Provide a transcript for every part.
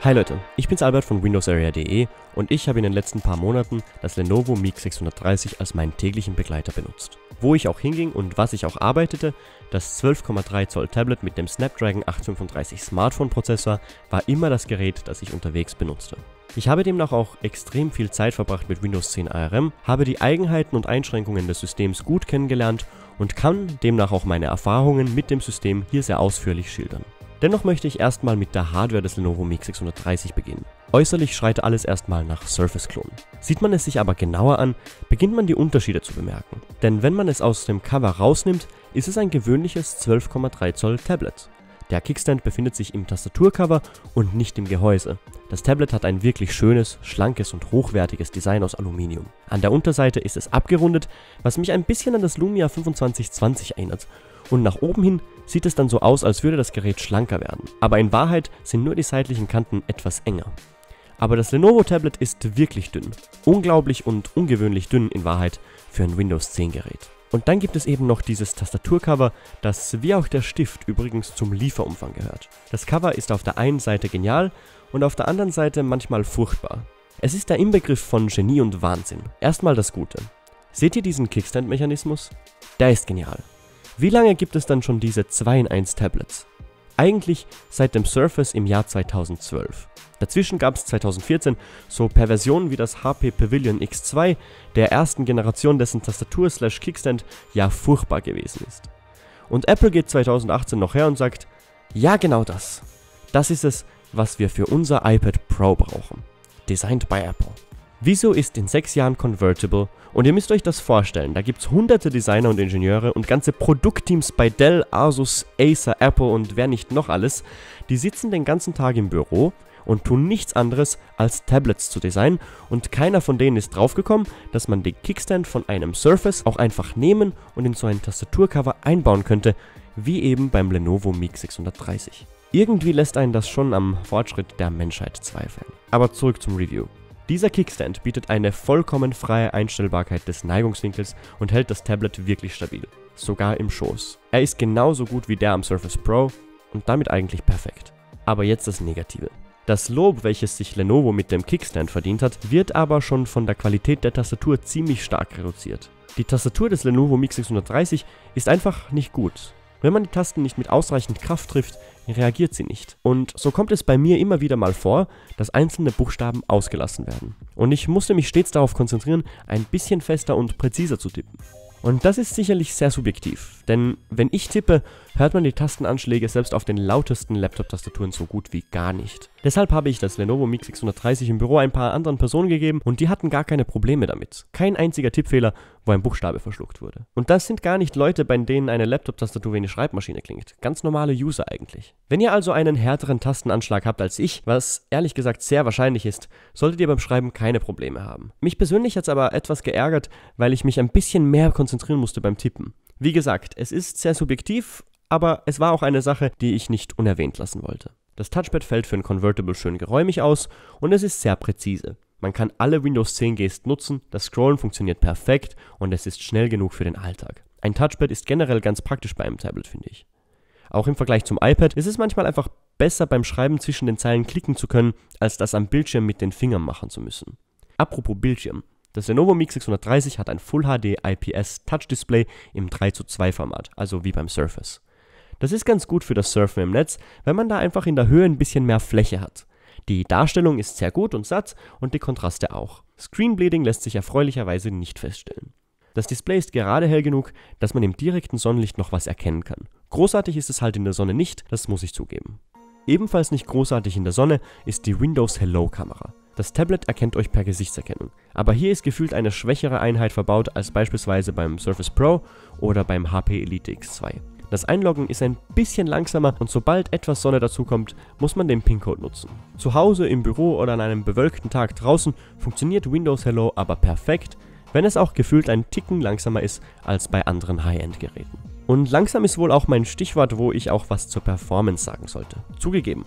Hi Leute, ich bin's Albert von windowsarea.de und ich habe in den letzten paar Monaten das Lenovo Mic 630 als meinen täglichen Begleiter benutzt. Wo ich auch hinging und was ich auch arbeitete, das 12,3 Zoll Tablet mit dem Snapdragon 835 Smartphone Prozessor war immer das Gerät, das ich unterwegs benutzte. Ich habe demnach auch extrem viel Zeit verbracht mit Windows 10 ARM, habe die Eigenheiten und Einschränkungen des Systems gut kennengelernt und kann demnach auch meine Erfahrungen mit dem System hier sehr ausführlich schildern. Dennoch möchte ich erstmal mit der Hardware des Lenovo Mic 630 beginnen. Äußerlich schreit alles erstmal nach Surface-Klon. Sieht man es sich aber genauer an, beginnt man die Unterschiede zu bemerken. Denn wenn man es aus dem Cover rausnimmt, ist es ein gewöhnliches 12,3 Zoll Tablet. Der Kickstand befindet sich im Tastaturcover und nicht im Gehäuse. Das Tablet hat ein wirklich schönes, schlankes und hochwertiges Design aus Aluminium. An der Unterseite ist es abgerundet, was mich ein bisschen an das Lumia 2520 erinnert. Und nach oben hin sieht es dann so aus, als würde das Gerät schlanker werden. Aber in Wahrheit sind nur die seitlichen Kanten etwas enger. Aber das Lenovo Tablet ist wirklich dünn. Unglaublich und ungewöhnlich dünn in Wahrheit für ein Windows 10 Gerät. Und dann gibt es eben noch dieses Tastaturcover, das wie auch der Stift übrigens zum Lieferumfang gehört. Das Cover ist auf der einen Seite genial und auf der anderen Seite manchmal furchtbar. Es ist der Inbegriff von Genie und Wahnsinn. Erstmal das Gute. Seht ihr diesen Kickstand-Mechanismus? Der ist genial. Wie lange gibt es dann schon diese 2-in-1 Tablets? Eigentlich seit dem Surface im Jahr 2012. Dazwischen gab es 2014 so Perversionen wie das HP Pavilion X2 der ersten Generation, dessen Tastatur/Kickstand ja furchtbar gewesen ist. Und Apple geht 2018 noch her und sagt, ja genau das. Das ist es, was wir für unser iPad Pro brauchen. Designed by Apple. Wieso ist in 6 Jahren convertible? Und ihr müsst euch das vorstellen, da gibt es hunderte Designer und Ingenieure und ganze Produktteams bei Dell, Asus, Acer, Apple und wer nicht noch alles, die sitzen den ganzen Tag im Büro und tun nichts anderes als Tablets zu designen und keiner von denen ist draufgekommen, dass man den Kickstand von einem Surface auch einfach nehmen und in so ein Tastaturcover einbauen könnte, wie eben beim Lenovo Mic 630. Irgendwie lässt einen das schon am Fortschritt der Menschheit zweifeln. Aber zurück zum Review. Dieser Kickstand bietet eine vollkommen freie Einstellbarkeit des Neigungswinkels und hält das Tablet wirklich stabil, sogar im Schoß. Er ist genauso gut wie der am Surface Pro und damit eigentlich perfekt. Aber jetzt das Negative. Das Lob, welches sich Lenovo mit dem Kickstand verdient hat, wird aber schon von der Qualität der Tastatur ziemlich stark reduziert. Die Tastatur des Lenovo Mic 630 ist einfach nicht gut. Wenn man die Tasten nicht mit ausreichend Kraft trifft, reagiert sie nicht. Und so kommt es bei mir immer wieder mal vor, dass einzelne Buchstaben ausgelassen werden. Und ich musste mich stets darauf konzentrieren, ein bisschen fester und präziser zu tippen. Und das ist sicherlich sehr subjektiv, denn wenn ich tippe, hört man die Tastenanschläge selbst auf den lautesten Laptop-Tastaturen so gut wie gar nicht. Deshalb habe ich das Lenovo Mic 630 im Büro ein paar anderen Personen gegeben und die hatten gar keine Probleme damit. Kein einziger Tippfehler, wo ein Buchstabe verschluckt wurde. Und das sind gar nicht Leute, bei denen eine Laptop-Tastatur wie eine Schreibmaschine klingt. Ganz normale User eigentlich. Wenn ihr also einen härteren Tastenanschlag habt als ich, was ehrlich gesagt sehr wahrscheinlich ist, solltet ihr beim Schreiben keine Probleme haben. Mich persönlich hat es aber etwas geärgert, weil ich mich ein bisschen mehr konzentrieren musste beim Tippen. Wie gesagt, es ist sehr subjektiv, aber es war auch eine Sache, die ich nicht unerwähnt lassen wollte. Das Touchpad fällt für ein Convertible schön geräumig aus und es ist sehr präzise. Man kann alle Windows 10 Gesten nutzen, das Scrollen funktioniert perfekt und es ist schnell genug für den Alltag. Ein Touchpad ist generell ganz praktisch bei einem Tablet, finde ich. Auch im Vergleich zum iPad ist es manchmal einfach besser beim Schreiben zwischen den Zeilen klicken zu können, als das am Bildschirm mit den Fingern machen zu müssen. Apropos Bildschirm. Das Lenovo Mic 630 hat ein Full HD IPS Touch Display im 3:2 Format, also wie beim Surface. Das ist ganz gut für das Surfen im Netz, weil man da einfach in der Höhe ein bisschen mehr Fläche hat. Die Darstellung ist sehr gut und satt und die Kontraste auch. Screen Bleeding lässt sich erfreulicherweise nicht feststellen. Das Display ist gerade hell genug, dass man im direkten Sonnenlicht noch was erkennen kann. Großartig ist es halt in der Sonne nicht, das muss ich zugeben. Ebenfalls nicht großartig in der Sonne ist die Windows Hello Kamera. Das Tablet erkennt euch per Gesichtserkennung, aber hier ist gefühlt eine schwächere Einheit verbaut als beispielsweise beim Surface Pro oder beim HP Elite X2. Das Einloggen ist ein bisschen langsamer und sobald etwas Sonne dazukommt, muss man den PIN-Code nutzen. Zu Hause, im Büro oder an einem bewölkten Tag draußen funktioniert Windows Hello aber perfekt, wenn es auch gefühlt ein Ticken langsamer ist als bei anderen High-End-Geräten. Und langsam ist wohl auch mein Stichwort, wo ich auch was zur Performance sagen sollte. Zugegeben,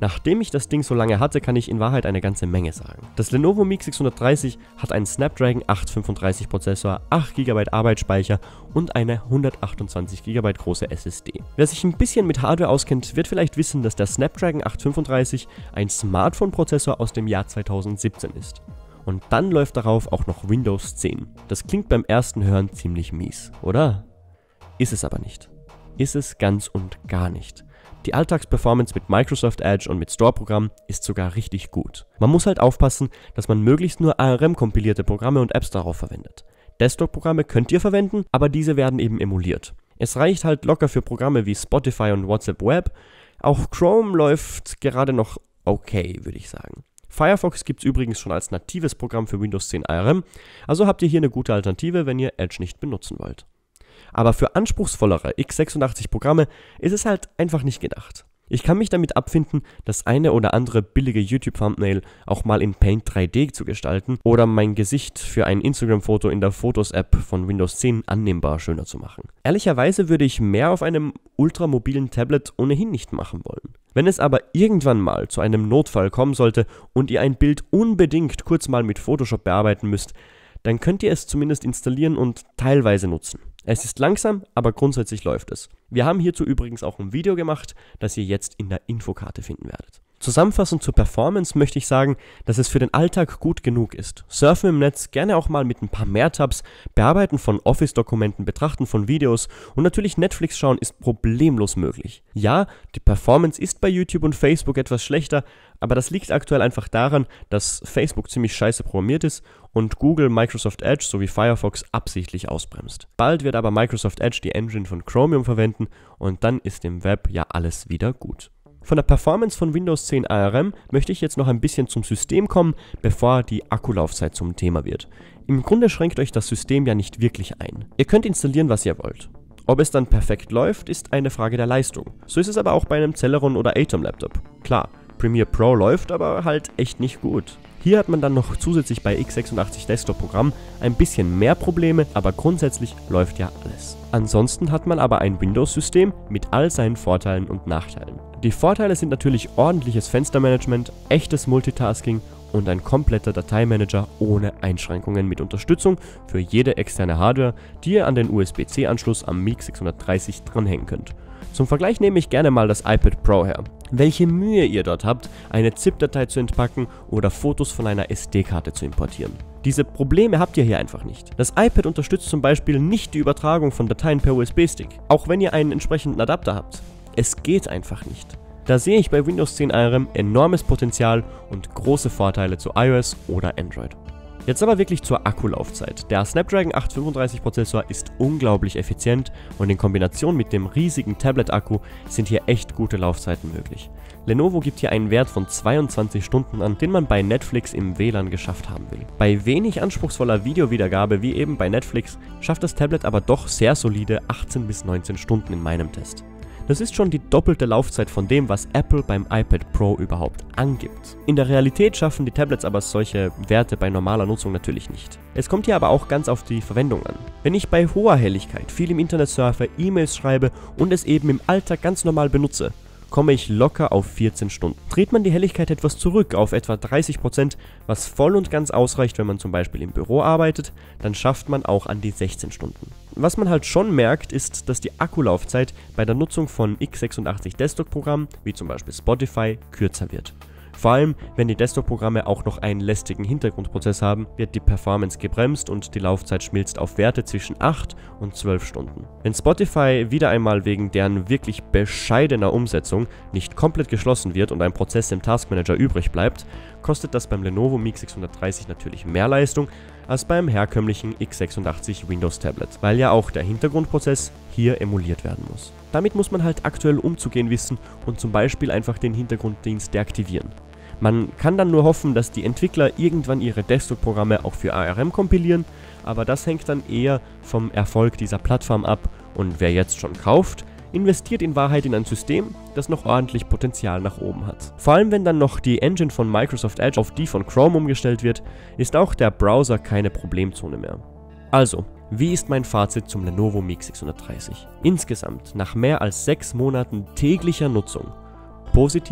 Nachdem ich das Ding so lange hatte, kann ich in Wahrheit eine ganze Menge sagen. Das Lenovo Mic 630 hat einen Snapdragon 835 Prozessor, 8 GB Arbeitsspeicher und eine 128 GB große SSD. Wer sich ein bisschen mit Hardware auskennt, wird vielleicht wissen, dass der Snapdragon 835 ein Smartphone-Prozessor aus dem Jahr 2017 ist. Und dann läuft darauf auch noch Windows 10. Das klingt beim ersten Hören ziemlich mies, oder? Ist es aber nicht. Ist es ganz und gar nicht. Die Alltagsperformance mit Microsoft Edge und mit Store-Programmen ist sogar richtig gut. Man muss halt aufpassen, dass man möglichst nur ARM-kompilierte Programme und Apps darauf verwendet. Desktop-Programme könnt ihr verwenden, aber diese werden eben emuliert. Es reicht halt locker für Programme wie Spotify und WhatsApp Web. Auch Chrome läuft gerade noch okay, würde ich sagen. Firefox gibt es übrigens schon als natives Programm für Windows 10 ARM, also habt ihr hier eine gute Alternative, wenn ihr Edge nicht benutzen wollt. Aber für anspruchsvollere x86-Programme ist es halt einfach nicht gedacht. Ich kann mich damit abfinden, das eine oder andere billige YouTube-Thumbnail auch mal in Paint 3D zu gestalten oder mein Gesicht für ein Instagram-Foto in der Fotos-App von Windows 10 annehmbar schöner zu machen. Ehrlicherweise würde ich mehr auf einem ultramobilen Tablet ohnehin nicht machen wollen. Wenn es aber irgendwann mal zu einem Notfall kommen sollte und ihr ein Bild unbedingt kurz mal mit Photoshop bearbeiten müsst, dann könnt ihr es zumindest installieren und teilweise nutzen. Es ist langsam, aber grundsätzlich läuft es. Wir haben hierzu übrigens auch ein Video gemacht, das ihr jetzt in der Infokarte finden werdet. Zusammenfassend zur Performance möchte ich sagen, dass es für den Alltag gut genug ist. Surfen im Netz, gerne auch mal mit ein paar mehr Tabs, Bearbeiten von Office-Dokumenten, Betrachten von Videos und natürlich Netflix schauen ist problemlos möglich. Ja, die Performance ist bei YouTube und Facebook etwas schlechter, aber das liegt aktuell einfach daran, dass Facebook ziemlich scheiße programmiert ist und Google Microsoft Edge sowie Firefox absichtlich ausbremst. Bald wird aber Microsoft Edge die Engine von Chromium verwenden und dann ist im Web ja alles wieder gut. Von der Performance von Windows 10 ARM möchte ich jetzt noch ein bisschen zum System kommen, bevor die Akkulaufzeit zum Thema wird. Im Grunde schränkt euch das System ja nicht wirklich ein. Ihr könnt installieren, was ihr wollt. Ob es dann perfekt läuft, ist eine Frage der Leistung. So ist es aber auch bei einem Celeron oder Atom Laptop. Klar, Premiere Pro läuft aber halt echt nicht gut. Hier hat man dann noch zusätzlich bei x86 Desktop-Programm ein bisschen mehr Probleme, aber grundsätzlich läuft ja alles. Ansonsten hat man aber ein Windows-System mit all seinen Vorteilen und Nachteilen. Die Vorteile sind natürlich ordentliches Fenstermanagement, echtes Multitasking und ein kompletter Dateimanager ohne Einschränkungen mit Unterstützung für jede externe Hardware, die ihr an den USB-C-Anschluss am Mic 630 dranhängen könnt. Zum Vergleich nehme ich gerne mal das iPad Pro her. Welche Mühe ihr dort habt, eine ZIP-Datei zu entpacken oder Fotos von einer SD-Karte zu importieren. Diese Probleme habt ihr hier einfach nicht. Das iPad unterstützt zum Beispiel nicht die Übertragung von Dateien per USB-Stick, auch wenn ihr einen entsprechenden Adapter habt. Es geht einfach nicht. Da sehe ich bei Windows 10 ARM enormes Potenzial und große Vorteile zu iOS oder Android. Jetzt aber wirklich zur Akkulaufzeit. Der Snapdragon 835 Prozessor ist unglaublich effizient und in Kombination mit dem riesigen Tablet-Akku sind hier echt gute Laufzeiten möglich. Lenovo gibt hier einen Wert von 22 Stunden an, den man bei Netflix im WLAN geschafft haben will. Bei wenig anspruchsvoller Videowiedergabe wie eben bei Netflix schafft das Tablet aber doch sehr solide 18 bis 19 Stunden in meinem Test. Das ist schon die doppelte Laufzeit von dem, was Apple beim iPad Pro überhaupt angibt. In der Realität schaffen die Tablets aber solche Werte bei normaler Nutzung natürlich nicht. Es kommt hier aber auch ganz auf die Verwendung an. Wenn ich bei hoher Helligkeit viel im Internet surfe, E-Mails schreibe und es eben im Alltag ganz normal benutze, komme ich locker auf 14 Stunden. Dreht man die Helligkeit etwas zurück auf etwa 30%, was voll und ganz ausreicht, wenn man zum Beispiel im Büro arbeitet, dann schafft man auch an die 16 Stunden. Was man halt schon merkt, ist, dass die Akkulaufzeit bei der Nutzung von x86 Desktop-Programmen, wie zum Beispiel Spotify, kürzer wird. Vor allem, wenn die Desktop-Programme auch noch einen lästigen Hintergrundprozess haben, wird die Performance gebremst und die Laufzeit schmilzt auf Werte zwischen 8 und 12 Stunden. Wenn Spotify wieder einmal wegen deren wirklich bescheidener Umsetzung nicht komplett geschlossen wird und ein Prozess im Taskmanager übrig bleibt, kostet das beim Lenovo Mic 630 natürlich mehr Leistung als beim herkömmlichen x86 Windows Tablet, weil ja auch der Hintergrundprozess hier emuliert werden muss. Damit muss man halt aktuell umzugehen wissen und zum Beispiel einfach den Hintergrunddienst deaktivieren. Man kann dann nur hoffen, dass die Entwickler irgendwann ihre Desktop-Programme auch für ARM kompilieren, aber das hängt dann eher vom Erfolg dieser Plattform ab und wer jetzt schon kauft, investiert in Wahrheit in ein System, das noch ordentlich Potenzial nach oben hat. Vor allem wenn dann noch die Engine von Microsoft Edge auf die von Chrome umgestellt wird, ist auch der Browser keine Problemzone mehr. Also, wie ist mein Fazit zum Lenovo Mic 630? Insgesamt, nach mehr als 6 Monaten täglicher Nutzung, positiver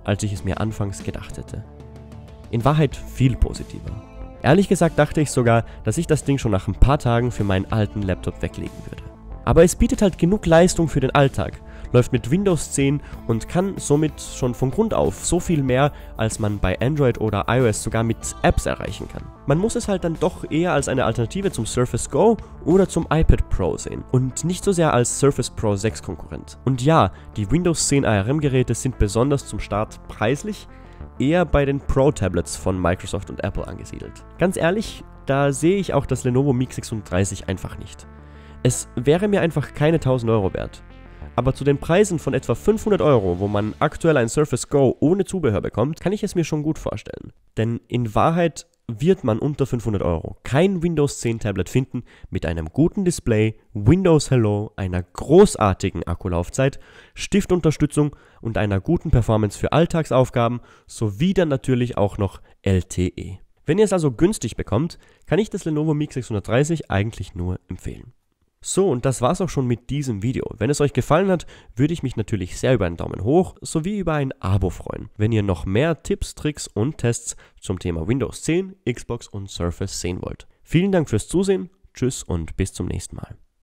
als ich es mir anfangs gedacht hätte. In Wahrheit viel positiver. Ehrlich gesagt dachte ich sogar, dass ich das Ding schon nach ein paar Tagen für meinen alten Laptop weglegen würde. Aber es bietet halt genug Leistung für den Alltag, läuft mit Windows 10 und kann somit schon von Grund auf so viel mehr, als man bei Android oder iOS sogar mit Apps erreichen kann. Man muss es halt dann doch eher als eine Alternative zum Surface Go oder zum iPad Pro sehen und nicht so sehr als Surface Pro 6 Konkurrent. Und ja, die Windows 10 ARM-Geräte sind besonders zum Start preislich eher bei den Pro-Tablets von Microsoft und Apple angesiedelt. Ganz ehrlich, da sehe ich auch das Lenovo Mic 36 einfach nicht. Es wäre mir einfach keine 1000 Euro wert. Aber zu den Preisen von etwa 500 Euro, wo man aktuell ein Surface Go ohne Zubehör bekommt, kann ich es mir schon gut vorstellen. Denn in Wahrheit wird man unter 500 Euro kein Windows 10 Tablet finden mit einem guten Display, Windows Hello, einer großartigen Akkulaufzeit, Stiftunterstützung und einer guten Performance für Alltagsaufgaben sowie dann natürlich auch noch LTE. Wenn ihr es also günstig bekommt, kann ich das Lenovo Mic 630 eigentlich nur empfehlen. So, und das war's auch schon mit diesem Video. Wenn es euch gefallen hat, würde ich mich natürlich sehr über einen Daumen hoch sowie über ein Abo freuen, wenn ihr noch mehr Tipps, Tricks und Tests zum Thema Windows 10, Xbox und Surface sehen wollt. Vielen Dank fürs Zusehen, tschüss und bis zum nächsten Mal.